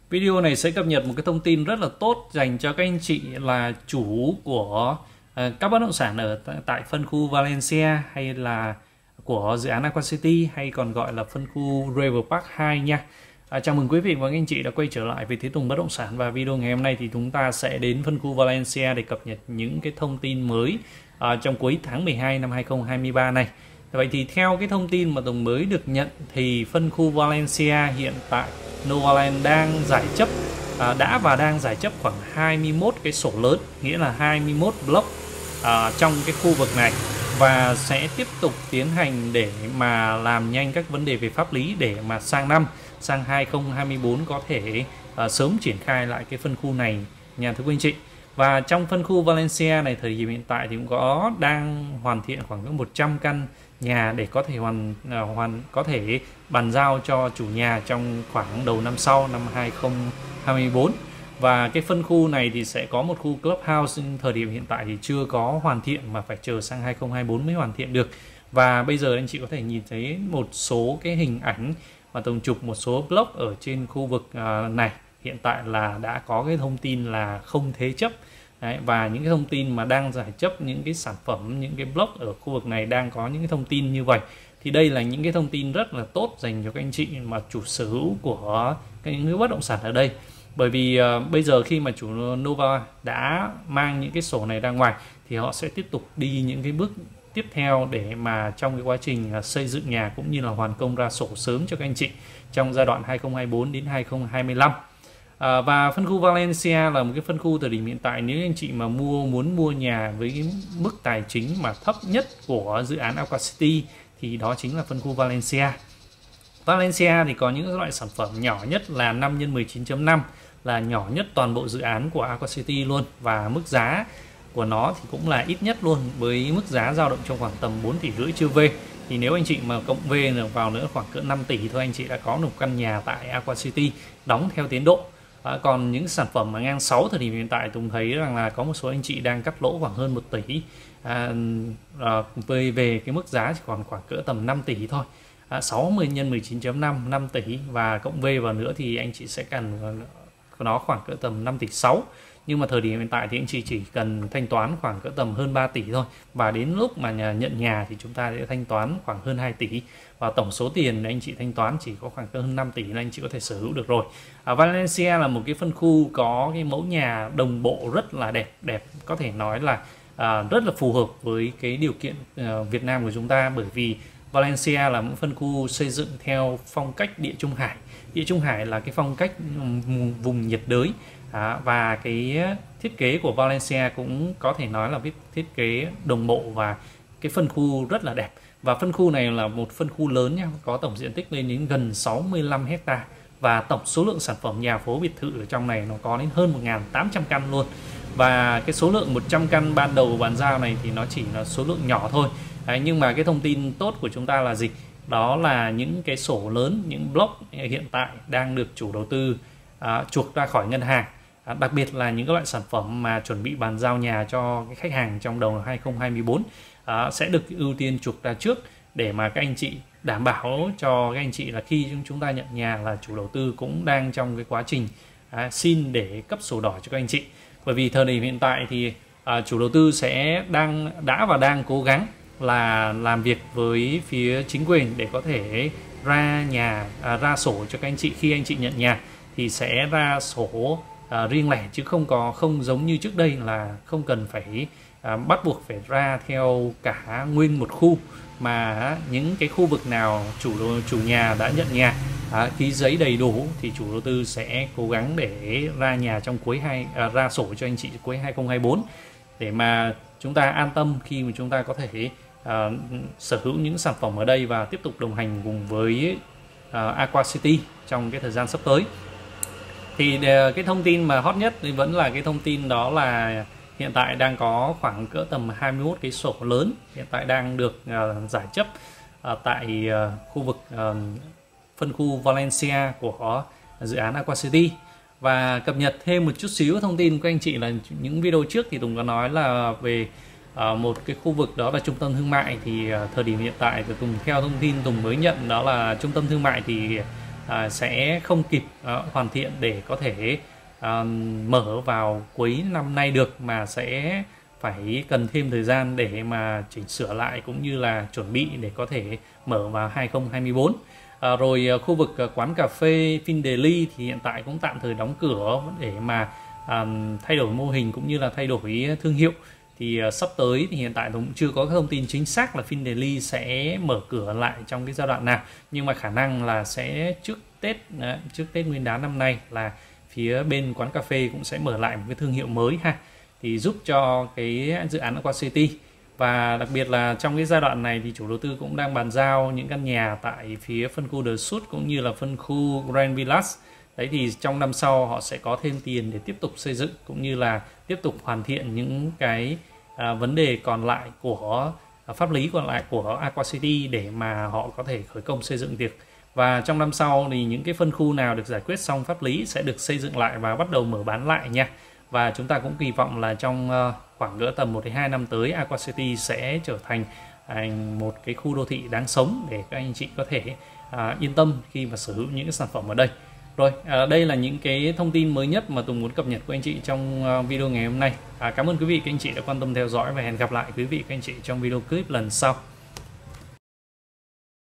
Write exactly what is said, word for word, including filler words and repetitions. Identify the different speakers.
Speaker 1: Video này sẽ cập nhật một cái thông tin rất là tốt dành cho các anh chị là chủ của uh, các bất động sản ở tại phân khu Valencia hay là của dự án Aqua City hay còn gọi là phân khu River Park hai nha. À, chào mừng quý vị và các anh chị đã quay trở lại với Thế Tùng Bất Động Sản, và video ngày hôm nay thì chúng ta sẽ đến phân khu Valencia để cập nhật những cái thông tin mới uh, trong cuối tháng mười hai năm hai nghìn không trăm hai mươi ba này. Vậy thì theo cái thông tin mà Tùng mới được nhận thì phân khu Valencia hiện tại Novaland đang giải chấp à, đã và đang giải chấp khoảng hai mươi mốt cái sổ lớn, nghĩa là hai mươi mốt block à, trong cái khu vực này, và sẽ tiếp tục tiến hành để mà làm nhanh các vấn đề về pháp lý để mà sang năm sang hai nghìn không trăm hai mươi tư có thể à, sớm triển khai lại cái phân khu này nhà thưa quý anh chị. Và trong phân khu Valencia này thời điểm hiện tại thì cũng có đang hoàn thiện khoảng một trăm căn nhà để có thể hoàn hoàn có thể bàn giao cho chủ nhà trong khoảng đầu năm sau, năm hai nghìn không trăm hai mươi tư. Và cái phân khu này thì sẽ có một khu clubhouse, nhưng thời điểm hiện tại thì chưa có hoàn thiện mà phải chờ sang hai nghìn không trăm hai mươi tư mới hoàn thiện được. Và bây giờ anh chị có thể nhìn thấy một số cái hình ảnh mà Tùng chụp một số block ở trên khu vực này. Hiện tại là đã có cái thông tin là không thế chấp. Đấy, và những cái thông tin mà đang giải chấp những cái sản phẩm, những cái block ở khu vực này đang có những cái thông tin như vậy. Thì đây là những cái thông tin rất là tốt dành cho các anh chị mà chủ sở hữu của những cái bất động sản ở đây. Bởi vì uh, bây giờ khi mà chủ Nova đã mang những cái sổ này ra ngoài thì họ sẽ tiếp tục đi những cái bước tiếp theo để mà trong cái quá trình uh, xây dựng nhà cũng như là hoàn công ra sổ sớm cho các anh chị trong giai đoạn hai nghìn không trăm hai mươi tư đến hai nghìn không trăm hai mươi lăm. À, và phân khu Valencia là một cái phân khu thời điểm hiện tại, nếu anh chị mà mua muốn mua nhà với cái mức tài chính mà thấp nhất của dự án Aqua City thì đó chính là phân khu Valencia. Valencia thì có những loại sản phẩm nhỏ nhất là năm nhân mười chín chấm năm, là nhỏ nhất toàn bộ dự án của Aqua City luôn, và mức giá của nó thì cũng là ít nhất luôn, với mức giá dao động trong khoảng tầm bốn tỷ rưỡi chưa về. Thì nếu anh chị mà cộng về vào nữa khoảng cỡ năm tỷ thôi, anh chị đã có một căn nhà tại Aqua City đóng theo tiến độ. À, còn những sản phẩm mà ngang sáu thời điểm hiện tại Tùng thấy rằng là có một số anh chị đang cắt lỗ khoảng hơn một tỷ, à, à, về về cái mức giá chỉ còn khoảng cỡ tầm năm tỷ thôi. À, sáu mươi nhân mười chín chấm năm, năm tỷ, và cộng về vào nữa thì anh chị sẽ cần nó khoảng cỡ tầm năm tỷ sáu. Nhưng mà thời điểm hiện tại thì anh chị chỉ cần thanh toán khoảng cỡ tầm hơn ba tỷ thôi, và đến lúc mà nhà nhận nhà thì chúng ta sẽ thanh toán khoảng hơn hai tỷ, và tổng số tiền anh chị thanh toán chỉ có khoảng cỡ hơn năm tỷ nên anh chị có thể sở hữu được rồi. À, Valencia là một cái phân khu có cái mẫu nhà đồng bộ rất là đẹp đẹp có thể nói là à, rất là phù hợp với cái điều kiện à, Việt Nam của chúng ta, bởi vì Valencia là một phân khu xây dựng theo phong cách Địa Trung Hải. Địa Trung Hải là cái phong cách vùng nhiệt đới. À, và cái thiết kế của Valencia cũng có thể nói là thiết kế đồng bộ và cái phân khu rất là đẹp. Và phân khu này là một phân khu lớn nha, có tổng diện tích lên đến gần sáu mươi lăm hectare, và tổng số lượng sản phẩm nhà phố biệt thự ở trong này nó có đến hơn một nghìn tám trăm căn luôn. Và cái số lượng một trăm căn ban đầu bàn giao này thì nó chỉ là số lượng nhỏ thôi. Đấy, nhưng mà cái thông tin tốt của chúng ta là gì? Đó là những cái sổ lớn, những block hiện tại đang được chủ đầu tư à, chuộc ra khỏi ngân hàng. À, đặc biệt là những các loại sản phẩm mà chuẩn bị bàn giao nhà cho cái khách hàng trong đầu hai nghìn không trăm hai mươi tư à, sẽ được ưu tiên chuộc ra trước, để mà các anh chị đảm bảo cho các anh chị là khi chúng ta nhận nhà là chủ đầu tư cũng đang trong cái quá trình à, xin để cấp sổ đỏ cho các anh chị. Bởi vì thời điểm hiện tại thì à, chủ đầu tư sẽ đang đã và đang cố gắng là làm việc với phía chính quyền để có thể ra nhà à, ra sổ cho các anh chị. Khi anh chị nhận nhà thì sẽ ra sổ à, riêng lẻ, chứ không có không giống như trước đây là không cần phải à, bắt buộc phải ra theo cả nguyên một khu, mà những cái khu vực nào chủ chủ nhà đã nhận nhà à, ký giấy đầy đủ thì chủ đầu tư sẽ cố gắng để ra nhà trong cuối hai à, ra sổ cho anh chị cuối hai nghìn không trăm hai mươi tư, để mà chúng ta an tâm khi mà chúng ta có thể à, sở hữu những sản phẩm ở đây và tiếp tục đồng hành cùng với à, Aqua City trong cái thời gian sắp tới. Thì cái thông tin mà hot nhất thì vẫn là cái thông tin đó là hiện tại đang có khoảng cỡ tầm hai mươi mốt cái sổ lớn hiện tại đang được uh, giải chấp uh, tại uh, khu vực uh, phân khu Valencia của dự án Aqua City. Và cập nhật thêm một chút xíu thông tin của các anh chị là những video trước thì Tùng có nói là về uh, một cái khu vực đó là trung tâm thương mại. Thì uh, thời điểm hiện tại thì Tùng theo thông tin Tùng mới nhận đó là trung tâm thương mại thì à, sẽ không kịp à, hoàn thiện để có thể à, mở vào cuối năm nay được, mà sẽ phải cần thêm thời gian để mà chỉnh sửa lại cũng như là chuẩn bị để có thể mở vào hai không hai tư. À, rồi khu vực quán cà phê Findeli thì hiện tại cũng tạm thời đóng cửa để mà à, thay đổi mô hình cũng như là thay đổi thương hiệu. Thì uh, sắp tới thì hiện tại cũng chưa có thông tin chính xác là Findeli sẽ mở cửa lại trong cái giai đoạn nào, nhưng mà khả năng là sẽ trước Tết uh, trước Tết Nguyên đán năm nay là phía bên quán cà phê cũng sẽ mở lại một cái thương hiệu mới ha, thì giúp cho cái dự án Aqua City. Và đặc biệt là trong cái giai đoạn này thì chủ đầu tư cũng đang bàn giao những căn nhà tại phía phân khu The Suite cũng như là phân khu Grand Village. Đấy thì trong năm sau họ sẽ có thêm tiền để tiếp tục xây dựng cũng như là tiếp tục hoàn thiện những cái à, vấn đề còn lại của à, pháp lý còn lại của Aqua City để mà họ có thể khởi công xây dựng việc. Và trong năm sau thì những cái phân khu nào được giải quyết xong pháp lý sẽ được xây dựng lại và bắt đầu mở bán lại nha. Và chúng ta cũng kỳ vọng là trong uh, khoảng cỡ tầm một đến hai năm tới, Aqua City sẽ trở thành uh, một cái khu đô thị đáng sống để các anh chị có thể uh, yên tâm khi mà sở hữu những cái sản phẩm ở đây. Rồi, à, đây là những cái thông tin mới nhất mà Tùng muốn cập nhật với anh chị trong uh, video ngày hôm nay. À, cảm ơn quý vị các anh chị đã quan tâm theo dõi và hẹn gặp lại quý vị các anh chị trong video clip lần sau.